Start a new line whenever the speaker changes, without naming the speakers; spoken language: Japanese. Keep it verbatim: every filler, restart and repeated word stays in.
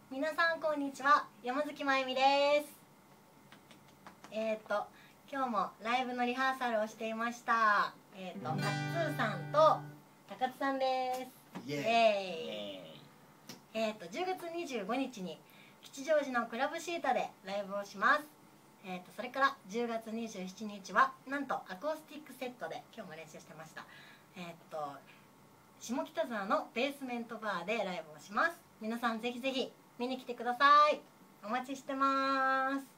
皆さんこんにちは、山月まゆみです。えっ、ー、と今日もライブのリハーサルをしていました。えっ、ー、とあっつーさんと高津さんです。イエーイ。えっ、ー、とじゅうがつにじゅうごにちに吉祥寺のクラブシータでライブをします。えっ、とそれからじゅうがつにじゅうしちにちはなんとアコースティックセットで今日も練習してました。えっ、と下北沢のベースメントバーでライブをします。皆さんぜひぜひ見に来てください。お待ちしてます。